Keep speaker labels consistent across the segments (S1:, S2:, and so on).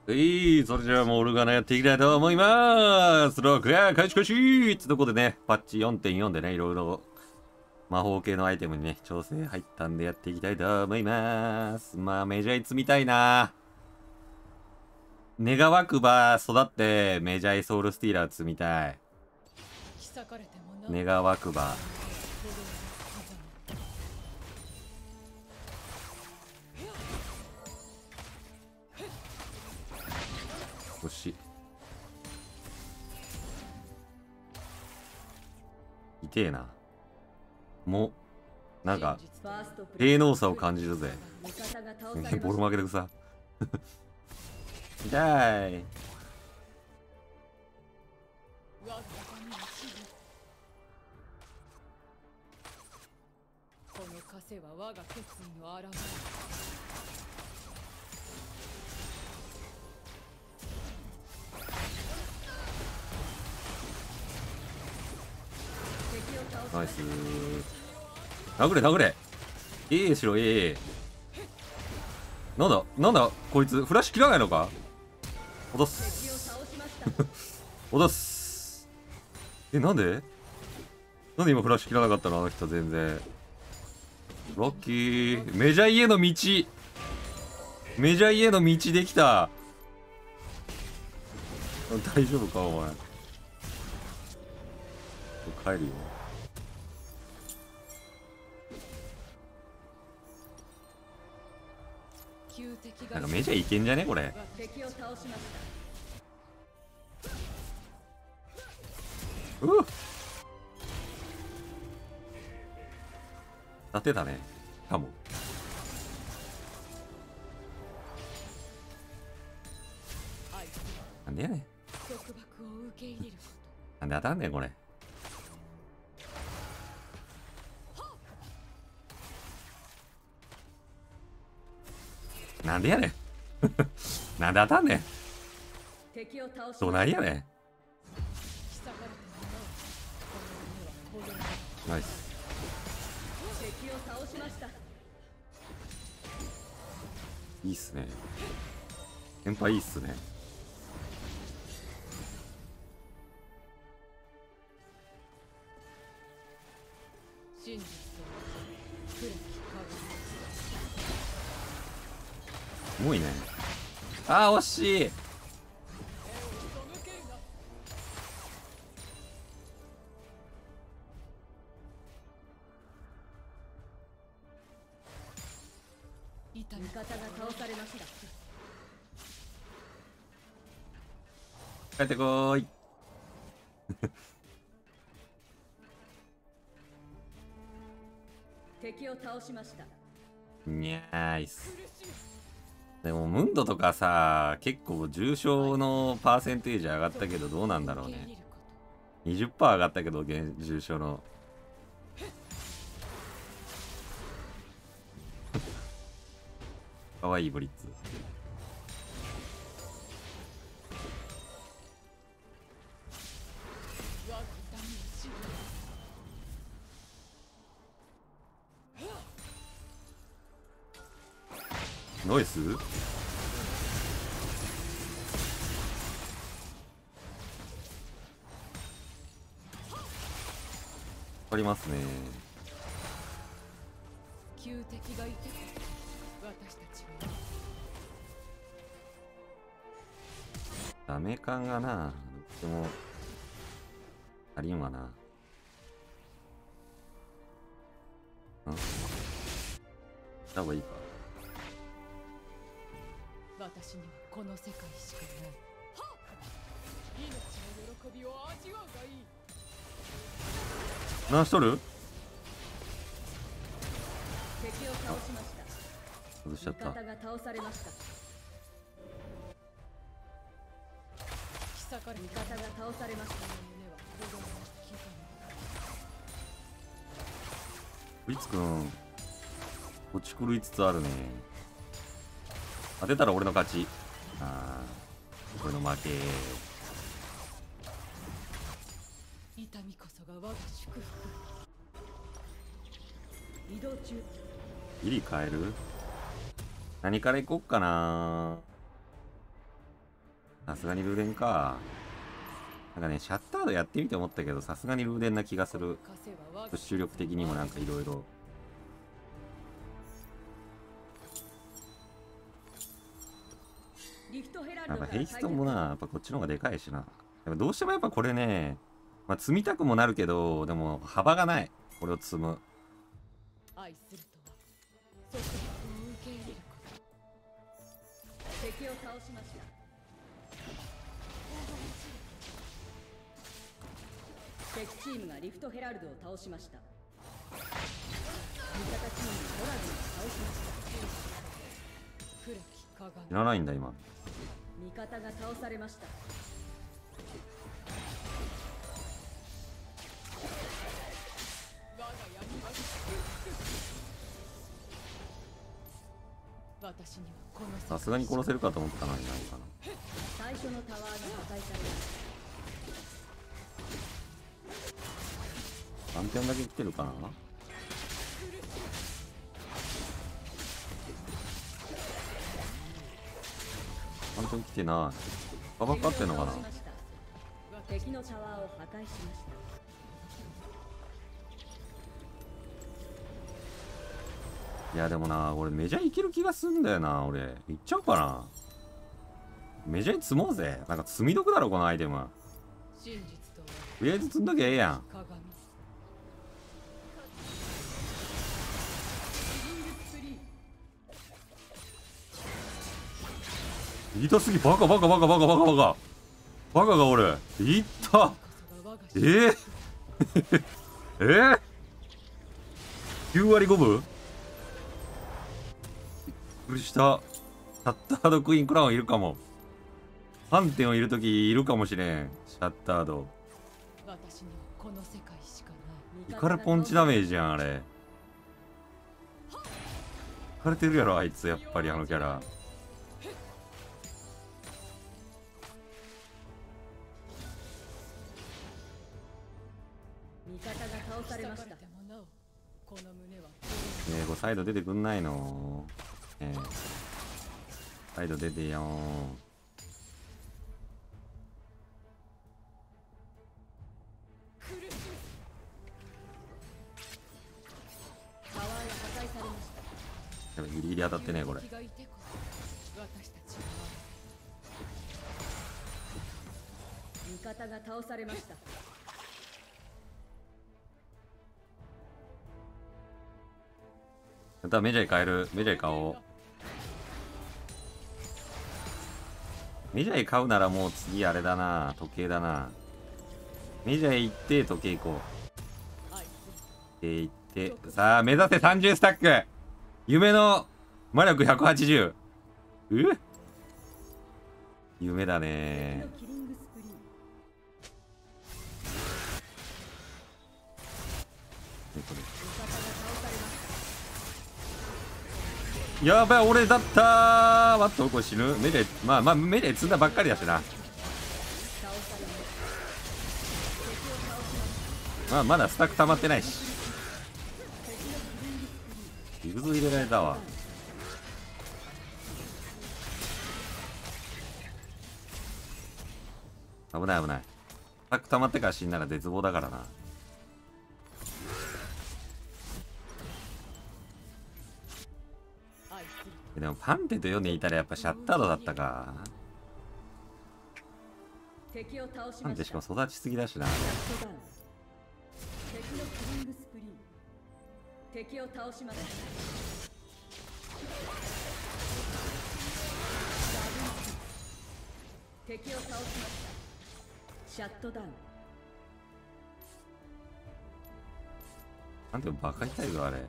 S1: それじゃあもうオルガナやっていきたいと思います。ロックや開始開始ってとこでね、パッチ 4.4 でね、いろいろ魔法系のアイテムにね、調整入ったんでやっていきたいと思います。まあ、メジャー積みたいな。願わくば育ってメジャーソウルスティーラー積みたい。願わくば。惜しい。痛えな。もう、なんか、低能差を感じるぜ。ボール負けてくさ。痛い。
S2: この枷は我が決意を表す。
S1: ナイスー。殴れ殴れ。しろなんだこいつフラッシュ切らないのか。落とす落とす。なんで今フラッシュ切らなかったのあの人。全然ラッキー。メジャーへの道できた。大丈夫かお前。帰るよ。なんかメジャーいけんじゃねこれ。当てたね。かも。なんでやねん。なんで当たんねんこれ。なんでやねんなんで当たんねん。どないやねん。ナイス。いいっすね。先輩いいっすね。すごいね。あー惜しい。
S2: 味方が倒されました。
S1: 帰ってこーい
S2: 敵を倒しました。
S1: にゃーいっす。でもムンドとかさ、結構重症のパーセンテージ上がったけどどうなんだろうね。20% 上がったけど重症のかわいいブリッツ。ノイスありますね。
S2: 旧敵がいて私たちは
S1: ダメ感がな、でも足りんわな。した方がいいか。
S2: 私にはこの世界しかない。命の喜びを味わうがいい。
S1: 何しとる。
S2: 敵を倒しました。
S1: 外しちゃった。
S2: 味方が倒されました。味方が倒されました。
S1: ブリッツくん落ち狂いつつあるね。当てたら俺の勝ち。ああ、俺の負け。
S2: 痛みこそが我が祝福。移動中。
S1: ギリ変える。何からいこっかな。 さすがにルーデンか。なんかね、シャッタードやってみて思ったけど、さすがにルーデンな気がする。プッシュ力的にもなんかいろいろ。なんかヘイストもな、やっぱこっちの方がでかいしな。でもどうしてもやっぱこれね、まあ積みたくもなるけど、でも幅がない。これを積む。
S2: 愛するとは即実を受け入れること。敵を倒しました。敵チームがリフトヘラルドを倒しました。味方チームがドラゴンを倒しました。黒き鏡。
S1: いらないんだ今。
S2: 味方が倒されました。私にはこの
S1: さすがに殺せるかと思ったのにないかな。
S2: 最初のタワーが破壊されました。
S1: 3点だけ来てるかな。3点来てない。ババかってんのかな。
S2: 敵のタワーを破壊しました。
S1: いやでもな、俺メジャーいける気がすんだよな。俺いっちゃおうかな。メジャーに積もうぜ。なんか積み毒だろこのアイテム。
S2: 真実とは
S1: とりあえず積んどきゃええやん。
S2: 鏡。
S1: 痛すぎ。バカバカバカバカバカバカバカがおる。いった9割5分。びっくりした。シャッタードクイーンクラウンいるかも。3点をいるときいるかもしれん。シャッタード。
S2: 私にはこの世界しかない。
S1: イカレポンチダメージやんあれ。イカれてるやろあいつ。やっぱりあのキャラ。
S2: 味方が倒されました。この胸は
S1: サイド出てくんないの。サイド出てよー。
S2: タワーが破壊されました。
S1: やばいギリギリ当たってねこれ。
S2: 私たち味方が倒されました。
S1: またメジャー変える。メジャー買おう。メジャー買うならもう次あれだな。時計だな。メジャー行って時計行こう。行ってさあ目指せ30スタック。夢の魔力180。夢だね。やばい俺だったー。待ってこれ死ぬ。メジャーまあメジャー積んだばっかりだしな。まだスタック溜まってないし。リグズ入れられたわ。危ない危ない。スタック溜まってから死んだら絶望だからな。でもパンテと読んでいたらやっぱシャッタードだったか。パンテしかも育ちすぎだしな。
S2: 敵を倒しました。敵を倒しました。シャットダウン。
S1: なんてバカ痛いぞあれ。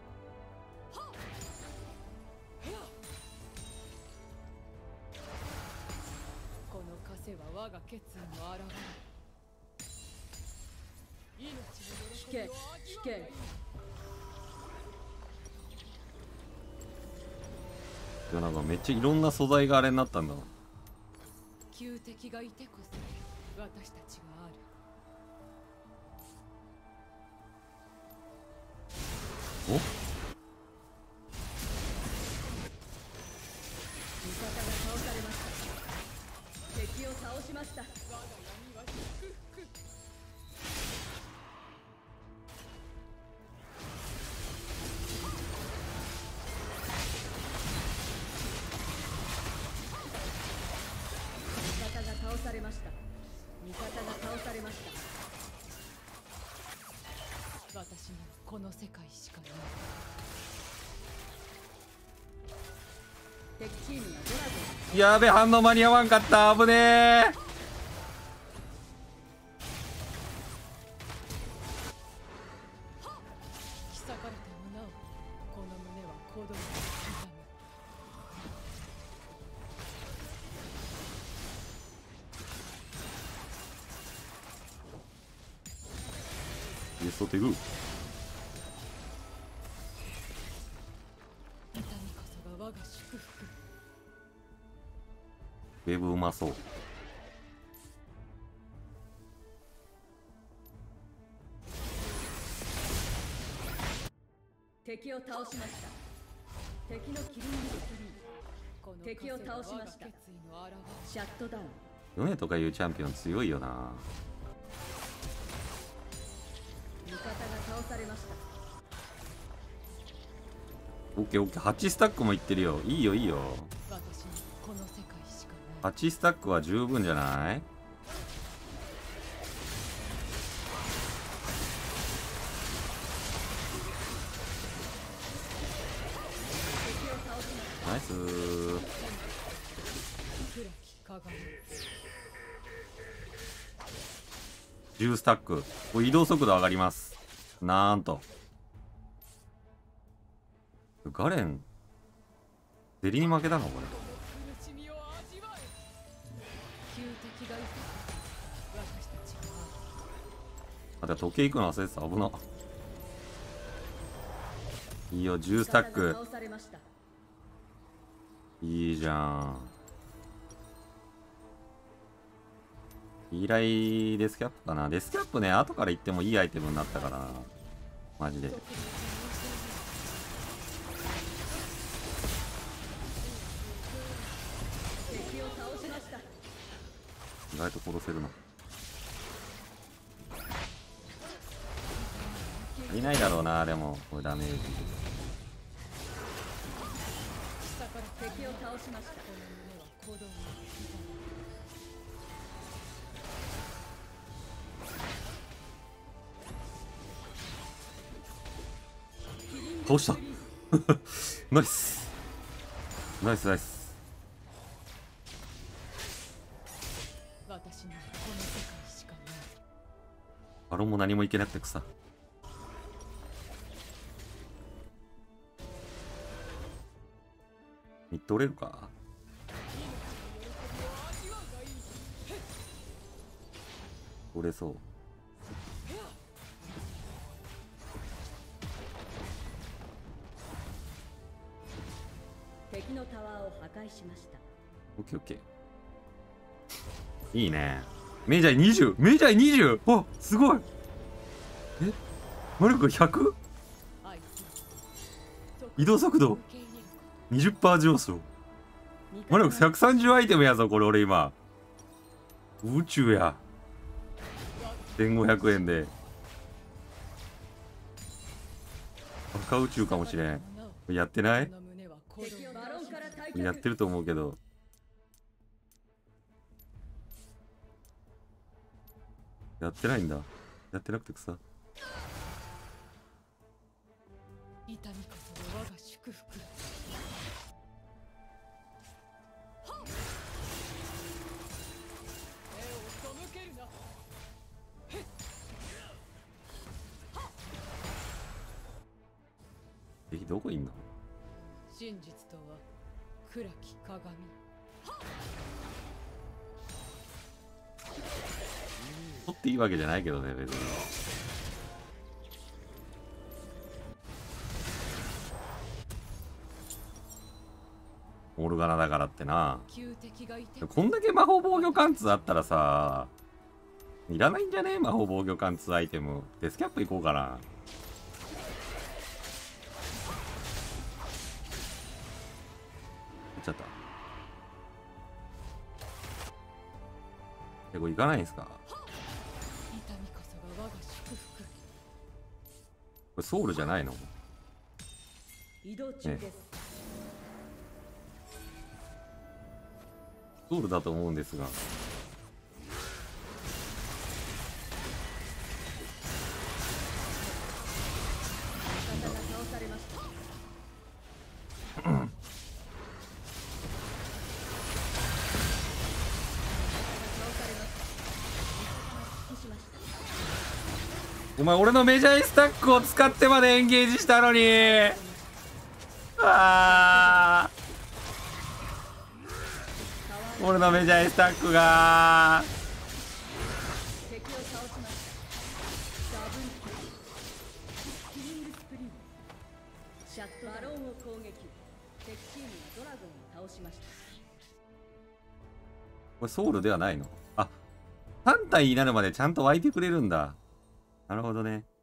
S2: この枷は我が決意の表れ。命の喜びを味わえ。
S1: いやなんかめっちゃいろんな素材があれになったんだな。
S2: 旧敵がいてこそ私たちがある。
S1: お？
S2: 味方が倒されました。敵倒しました。味方が倒されました。味方が倒されました。私にはこの世界しかない。敵チームがドラゴン。
S1: やべ、反応間に合わんかった。危ねえ。
S2: 引き裂かれてもなおこの胸は鼓動に刻む。
S1: イエストテグ。
S2: 痛みこそが我が祝福。
S1: ウェブうまそう。
S2: 敵を倒しました。敵のキリングフリー。敵を倒しました。シャットダウン。
S1: ヨネとかいうチャンピオン強いよな。
S2: 味方が倒されました。
S1: オッケーオッケー。8スタックもいってるよ。いいよいいよ。
S2: 私にこの世界しかない。
S1: 8スタックは十分じゃない？ナイスー。10スタック。これ移動速度上がります。なんとガレンデリに負けたのこれ。あ、で時計行くの忘れてた。危な。いいよ、10スタック。いいじゃん。依頼デスキャップかな。デスキャップね、後から言ってもいいアイテムになったからな。マジで。意外と殺せるな。いないだろうな。でもこれダメージ。
S2: 敵を倒しました。
S1: 倒したナイスナイスナイス。
S2: 私にはこの世界しかない。
S1: バロンも何もいけなくて草。ミッド折れるか。折れそう。
S2: 敵のタワーを破壊しました。
S1: オッケーオッケー。いいね。メジャー20。メジャー 20。あ、すごい。え、マルク 100？ 移動速度 20% 上昇。マルク130アイテムやぞこれ。俺今宇宙や。1500円で赤宇宙かもしれん。やってない？やってると思うけど。やってないんだ。やってなくて草。
S2: 痛みこそ我が祝福。
S1: 敵どこいんの？
S2: 真実とは暗き鏡。
S1: 取っていいわけじゃないけどね別に。オルガナだからってな。こんだけ魔法防御貫通あったらさ、いらないんじゃね？魔法防御貫通アイテム。デスキャップ行こうかな。やっちゃった。 結構いかないんですか？こ
S2: 痛みこそが我が祝福。
S1: れソウルじゃないの？
S2: 移動中です。
S1: ソウルだと思うんですが。
S2: 味方が倒されました。
S1: お前俺のメジャースタックを使ってまでエンゲージしたのに。あー、俺のメジャースタックが
S2: 敵を倒しました。ダブルキル。キリングスプリング。シャットバロンを攻撃。敵チームがドラゴンを倒しました。
S1: これソウルではないの？あ、3体になるまでちゃんと湧いてくれるんだ。なるほどね。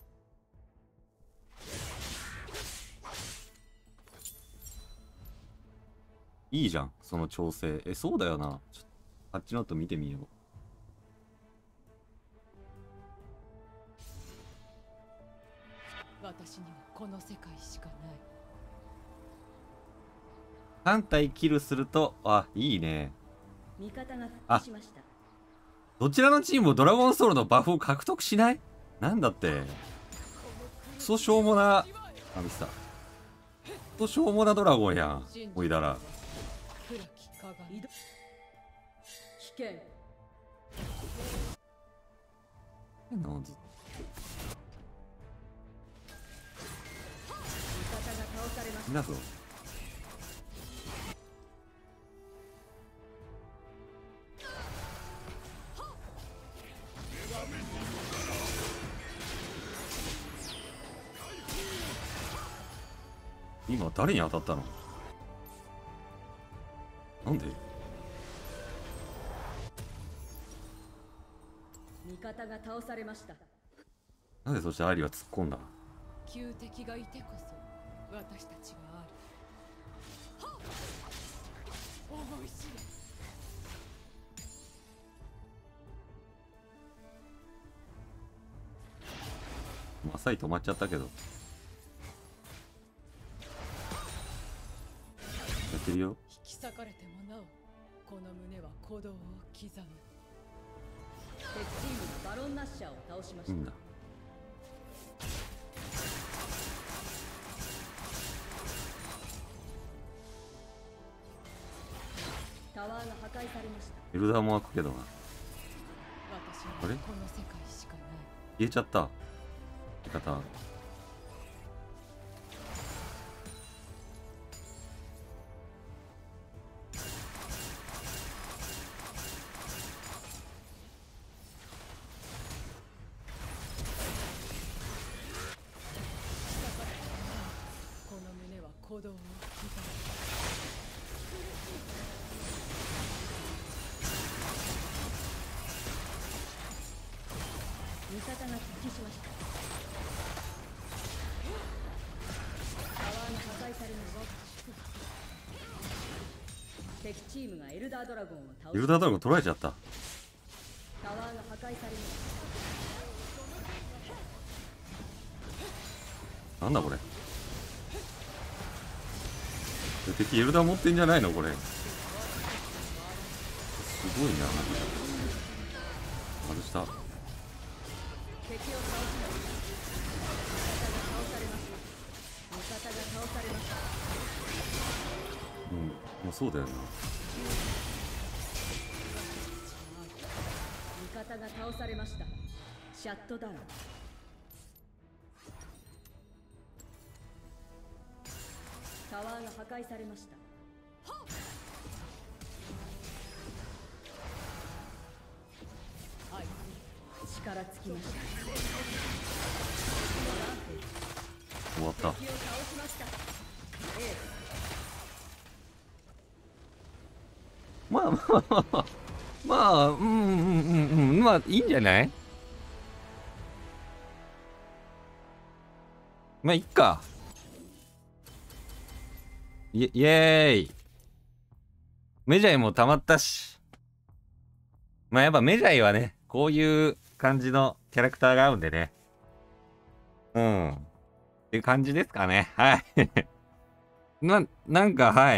S1: いいじゃん、その調整。そうだよな。ちょっとパッチノート見てみよう。
S2: 私にはこの世界しかない。
S1: 3体キルすると、あ、いいね。
S2: 味方が復帰しました。
S1: どちらのチームもドラゴンソウルのバフを獲得しない？なんだって。クソしょうもな。あ、ミスター。クソしょうもなドラゴンやん。おいだら。
S2: 暗き鏡。危険。
S1: 変な音ず。
S2: 味方が倒されました。
S1: みんなぞ。今誰に当たったの？なんで？
S2: 味方が倒されました。
S1: なんでそしてアイリは突っ込んだ？
S2: 旧敵がいてこそ私たちがある。はっ、思い知れ。
S1: マサイ止まっちゃったけど。やってるよ。
S2: 引き裂かれてもなおこの胸は鼓動を刻む。敵チームがバロンナッシャーを倒しました。
S1: いいんだ。
S2: タワーが破壊されました。
S1: エルダーも開くけどな。
S2: 私
S1: あれ？
S2: はこの世界しかない。
S1: 消えちゃった。味方。
S2: この胸は鼓動を刻む。味方が復帰しました。タワーが破壊されました。敵チームがエルダードラゴンを倒し、
S1: エルダードラゴン取られちゃった。
S2: タワーが破壊されました。
S1: なんだこれ。敵エルダー持ってんじゃないのこれ。すごいな。外した。
S2: 敵を倒しました。味方が倒されました。
S1: うん、もうそうだよな。
S2: 味方が倒されました。シャットダウン。タワーが破壊されました。はい、力尽きました。
S1: 終わった。
S2: 敵を倒しました。
S1: まあまあまあまあ、まあいいんじゃない？まあいっか。イエーイ。メジャーも溜まったし。 まあやっぱメジャイはね、こういう感じのキャラクターが合うんでね。うん。っていう感じですかね。はい。なんか、はい。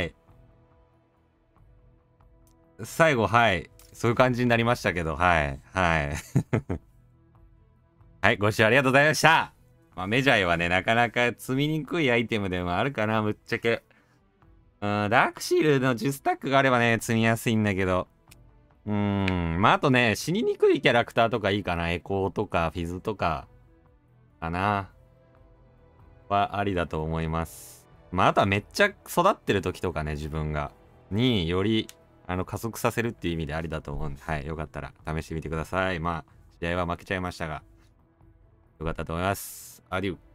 S1: 最後、はい。そういう感じになりましたけど、はい。はい。はい、ご視聴ありがとうございました。まあ、メジャイはね、なかなか積みにくいアイテムでもあるかな、ぶっちゃけ。うん、ダークシールの10スタックがあればね、積みやすいんだけど。まあ、あとね、死ににくいキャラクターとかいいかな。エコーとか、フィズとか、かな。はありだと思います。まあ、あとはめっちゃ育ってる時とかね、自分が。により、加速させるっていう意味でありだと思うんで、はい、よかったら試してみてください。まあ、試合は負けちゃいましたが、よかったと思います。アデュー。